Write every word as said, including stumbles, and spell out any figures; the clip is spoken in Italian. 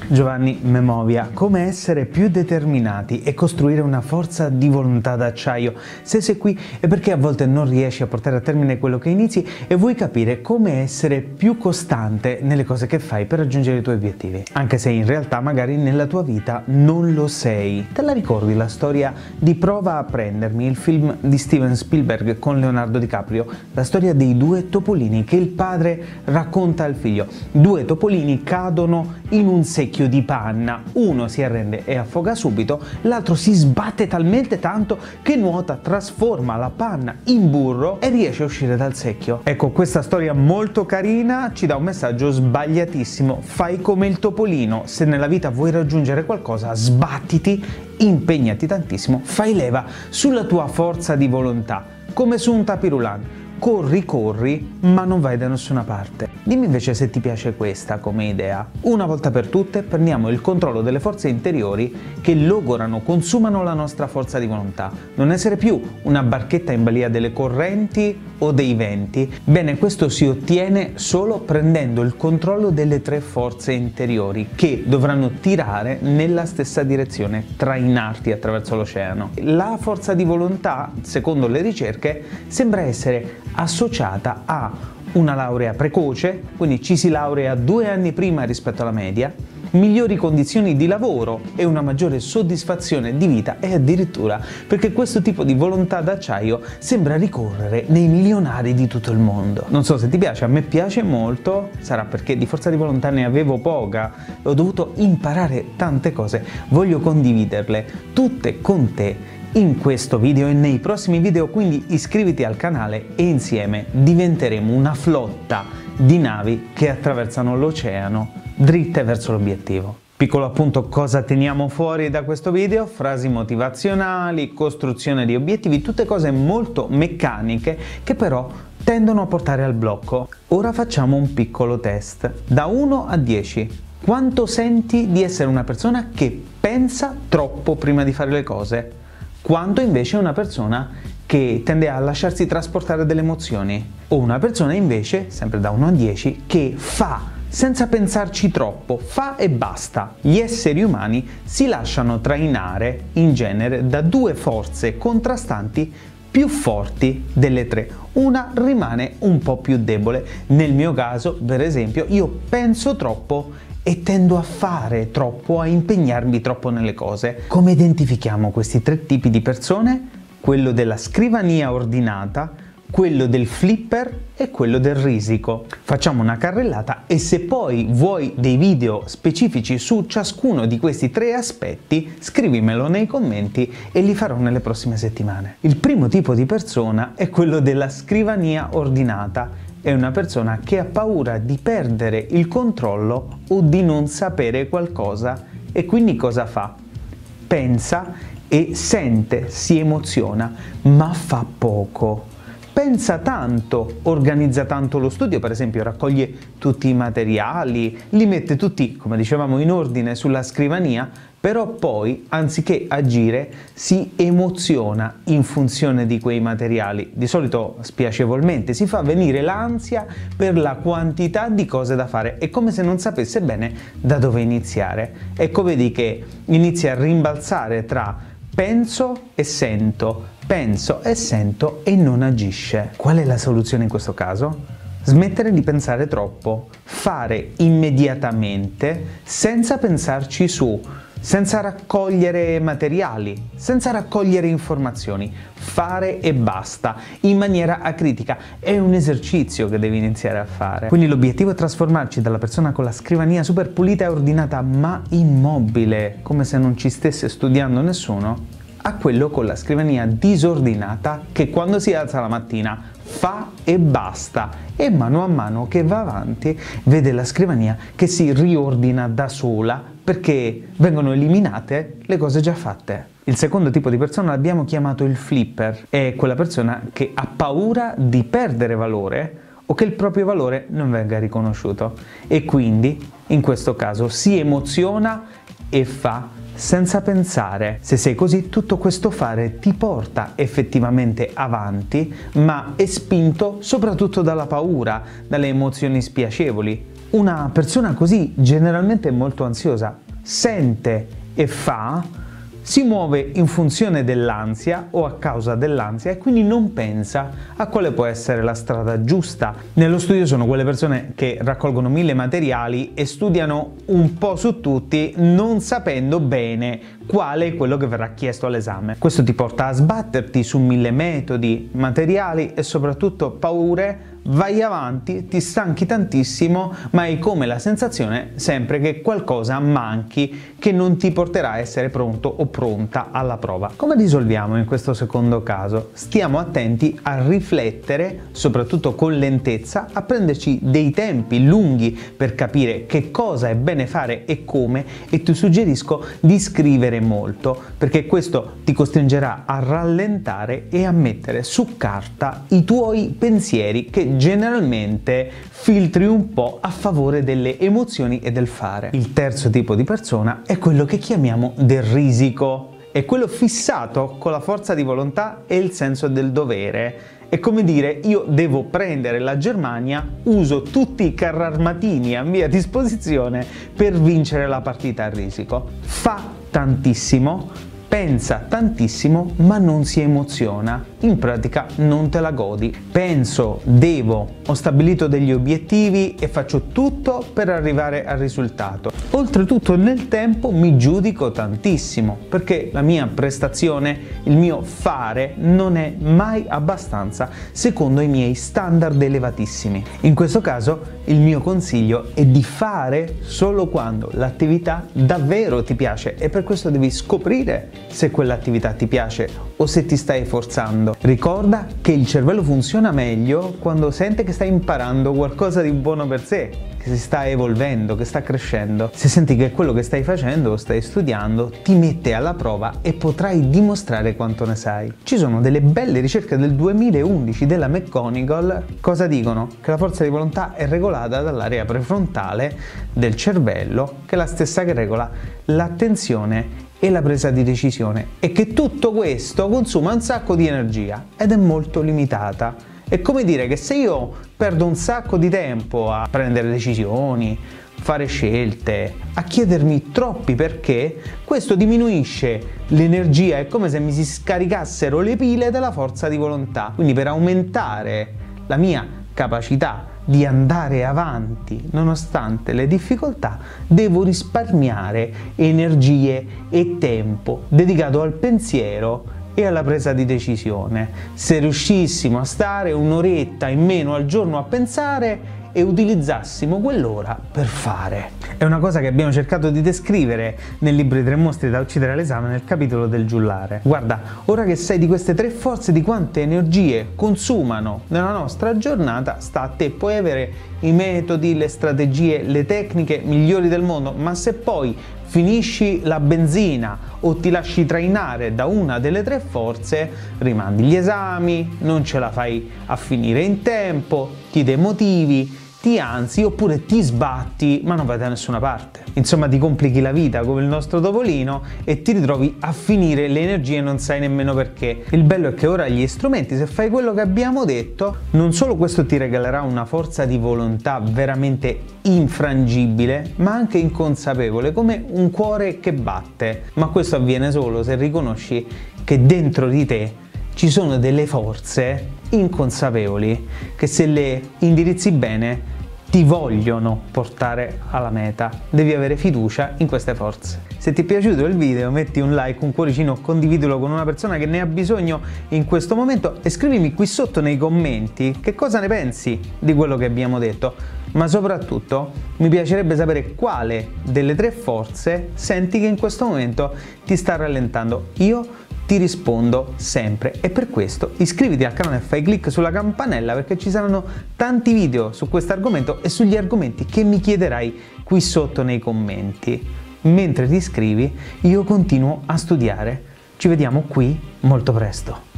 Giovanni Memovia, come essere più determinati e costruire una forza di volontà d'acciaio. Se sei qui è perché a volte non riesci a portare a termine quello che inizi e vuoi capire come essere più costante nelle cose che fai per raggiungere i tuoi obiettivi, anche se in realtà magari nella tua vita non lo sei. Te la ricordi la storia di Prova a prendermi, il film di Steven Spielberg con Leonardo DiCaprio, la storia dei due topolini che il padre racconta al figlio. Due topolini cadono in un secchio di panna, uno si arrende e affoga subito, l'altro si sbatte talmente tanto che nuota, trasforma la panna in burro e riesce a uscire dal secchio. Ecco, questa storia molto carina ci dà un messaggio sbagliatissimo: fai come il topolino, se nella vita vuoi raggiungere qualcosa sbattiti, impegnati tantissimo, fai leva sulla tua forza di volontà, come su un tapirulan. Corri, corri, ma non vai da nessuna parte. Dimmi invece se ti piace questa come idea. Una volta per tutte prendiamo il controllo delle forze interiori che logorano, consumano la nostra forza di volontà. Non essere più una barchetta in balia delle correnti o dei venti. Bene, questo si ottiene solo prendendo il controllo delle tre forze interiori che dovranno tirare nella stessa direzione, trainarti attraverso l'oceano. La forza di volontà, secondo le ricerche, sembra essere associata a una laurea precoce, quindi ci si laurea due anni prima rispetto alla media, migliori condizioni di lavoro e una maggiore soddisfazione di vita, e addirittura perché questo tipo di volontà d'acciaio sembra ricorrere nei milionari di tutto il mondo. Non so se ti piace, a me piace molto, sarà perché di forza di volontà ne avevo poca e ho dovuto imparare tante cose, voglio condividerle tutte con te in questo video e nei prossimi video, quindi iscriviti al canale e insieme diventeremo una flotta di navi che attraversano l'oceano dritte verso l'obiettivo. Piccolo appunto: cosa teniamo fuori da questo video? Frasi motivazionali, costruzione di obiettivi, tutte cose molto meccaniche che però tendono a portare al blocco. Ora facciamo un piccolo test. Da uno a dieci, quanto senti di essere una persona che pensa troppo prima di fare le cose? Quanto invece una persona che tende a lasciarsi trasportare dalle emozioni? O una persona invece, sempre da uno a dieci, che fa senza pensarci troppo, fa e basta. Gli esseri umani si lasciano trainare in genere da due forze contrastanti più forti delle tre. Una rimane un po' più debole. Nel mio caso, per esempio, io penso troppo e tendo a fare troppo, a impegnarmi troppo nelle cose. Come identifichiamo questi tre tipi di persone? Quello della scrivania ordinata, quello del flipper e quello del risico. Facciamo una carrellata e se poi vuoi dei video specifici su ciascuno di questi tre aspetti, scrivimelo nei commenti e li farò nelle prossime settimane. Il primo tipo di persona è quello della scrivania ordinata. È una persona che ha paura di perdere il controllo o di non sapere qualcosa e quindi cosa fa? Pensa e sente, si emoziona, ma fa poco. Pensa tanto, organizza tanto lo studio, per esempio raccoglie tutti i materiali, li mette tutti, come dicevamo, in ordine sulla scrivania, però poi, anziché agire, si emoziona in funzione di quei materiali. Di solito spiacevolmente si fa venire l'ansia per la quantità di cose da fare, è come se non sapesse bene da dove iniziare. Ecco, vedi che inizia a rimbalzare tra penso e sento, penso e sento e non agisce. Qual è la soluzione in questo caso? Smettere di pensare troppo, fare immediatamente senza pensarci su, senza raccogliere materiali, senza raccogliere informazioni, fare e basta, in maniera acritica. È un esercizio che devi iniziare a fare. Quindi l'obiettivo è trasformarci dalla persona con la scrivania super pulita e ordinata ma immobile, come se non ci stesse studiando nessuno, a quello con la scrivania disordinata che quando si alza la mattina fa e basta, e mano a mano che va avanti vede la scrivania che si riordina da sola perché vengono eliminate le cose già fatte. Il secondo tipo di persona l'abbiamo chiamato il flipper. È quella persona che ha paura di perdere valore o che il proprio valore non venga riconosciuto e quindi in questo caso si emoziona e fa senza pensare. Se sei così, tutto questo fare ti porta effettivamente avanti, ma è spinto soprattutto dalla paura, dalle emozioni spiacevoli. Una persona così generalmente è molto ansiosa, sente e fa, si muove in funzione dell'ansia o a causa dell'ansia e quindi non pensa a quale può essere la strada giusta. Nello studio sono quelle persone che raccolgono mille materiali e studiano un po' su tutti non sapendo bene quale è quello che verrà chiesto all'esame. Questo ti porta a sbatterti su mille metodi, materiali e soprattutto paure. Vai avanti, ti stanchi tantissimo, ma hai come la sensazione sempre che qualcosa manchi, che non ti porterà a essere pronto o pronta alla prova. Come risolviamo in questo secondo caso? Stiamo attenti a riflettere, soprattutto con lentezza, a prenderci dei tempi lunghi per capire che cosa è bene fare e come, e ti suggerisco di scrivere molto, perché questo ti costringerà a rallentare e a mettere su carta i tuoi pensieri che generalmente filtri un po' a favore delle emozioni e del fare. Il terzo tipo di persona è quello che chiamiamo del risico, è quello fissato con la forza di volontà e il senso del dovere. È come dire: io devo prendere la Germania, uso tutti i carri armatini a mia disposizione per vincere la partita a risico. Fa tantissimo, pensa tantissimo, ma non si emoziona. In pratica non te la godi. Penso, devo, ho stabilito degli obiettivi e faccio tutto per arrivare al risultato. Oltretutto nel tempo mi giudico tantissimo, perché la mia prestazione, il mio fare non è mai abbastanza secondo i miei standard elevatissimi. In questo caso il mio consiglio è di fare solo quando l'attività davvero ti piace, e per questo devi scoprire se quell'attività ti piace o se ti stai forzando. Ricorda che il cervello funziona meglio quando sente che stai imparando qualcosa di buono per sé, che si sta evolvendo, che sta crescendo. Se senti che quello che stai facendo o stai studiando ti mette alla prova e potrai dimostrare quanto ne sai. Ci sono delle belle ricerche del duemilaundici della McGonigal. Cosa dicono? Che la forza di volontà è regolata dall'area prefrontale del cervello, che è la stessa che regola l'attenzione e la presa di decisione, e che tutto questo consuma un sacco di energia ed è molto limitata. È come dire che se io perdo un sacco di tempo a prendere decisioni, fare scelte, a chiedermi troppi perché, questo diminuisce l'energia, è come se mi si scaricassero le pile della forza di volontà. Quindi per aumentare la mia capacità di andare avanti nonostante le difficoltà, devo risparmiare energie e tempo dedicato al pensiero e alla presa di decisione. Se riuscissimo a stare un'oretta in meno al giorno a pensare e utilizzassimo quell'ora per fare. È una cosa che abbiamo cercato di descrivere nel libro I tre mostri da uccidere all'esame, nel capitolo del giullare. Guarda, ora che sai di queste tre forze, di quante energie consumano nella nostra giornata, sta a te. Puoi avere i metodi, le strategie, le tecniche migliori del mondo, ma se poi finisci la benzina o ti lasci trainare da una delle tre forze, rimandi gli esami, non ce la fai a finire in tempo, ti demotivi, ti ansi oppure ti sbatti ma non vai da nessuna parte. Insomma, ti complichi la vita come il nostro Topolino e ti ritrovi a finire le energie e non sai nemmeno perché. Il bello è che ora gli strumenti, se fai quello che abbiamo detto, non solo questo ti regalerà una forza di volontà veramente infrangibile, ma anche inconsapevole, come un cuore che batte. Ma questo avviene solo se riconosci che dentro di te ci sono delle forze inconsapevoli che, se le indirizzi bene, ti vogliono portare alla meta. Devi avere fiducia in queste forze. Se ti è piaciuto il video, metti un like, un cuoricino, condividilo con una persona che ne ha bisogno in questo momento e scrivimi qui sotto nei commenti che cosa ne pensi di quello che abbiamo detto. Ma soprattutto mi piacerebbe sapere quale delle tre forze senti che in questo momento ti sta rallentando. Io ti rispondo sempre, e per questo iscriviti al canale e fai clic sulla campanella, perché ci saranno tanti video su questo argomento e sugli argomenti che mi chiederai qui sotto nei commenti. Mentre ti iscrivi, io continuo a studiare. Ci vediamo qui molto presto.